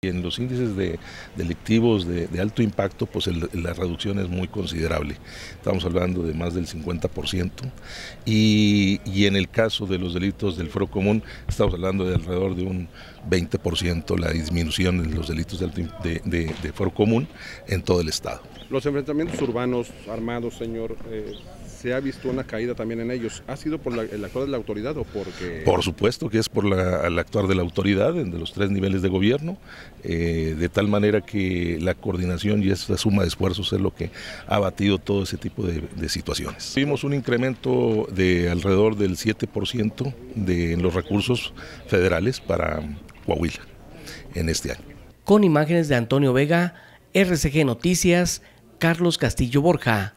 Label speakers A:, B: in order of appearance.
A: En los índices delictivos de alto impacto, pues la reducción es muy considerable. Estamos hablando de más del 50%. Y en el caso de los delitos del fuero común, estamos hablando de alrededor de un 20% la disminución en los delitos de fuero común en todo el estado.
B: Los enfrentamientos urbanos armados, señor, se ha visto una caída también en ellos. ¿Ha sido por el actuar de la autoridad o porque...?
A: Por supuesto que es por el actuar de la autoridad de los 3 niveles de gobierno, de tal manera que la coordinación y esa suma de esfuerzos es lo que ha batido todo ese tipo de situaciones. Vimos un incremento de alrededor del 7% en los recursos federales para Coahuila en este año.
C: Con imágenes de Antonio Vega, RCG Noticias, Carlos Castillo Borja.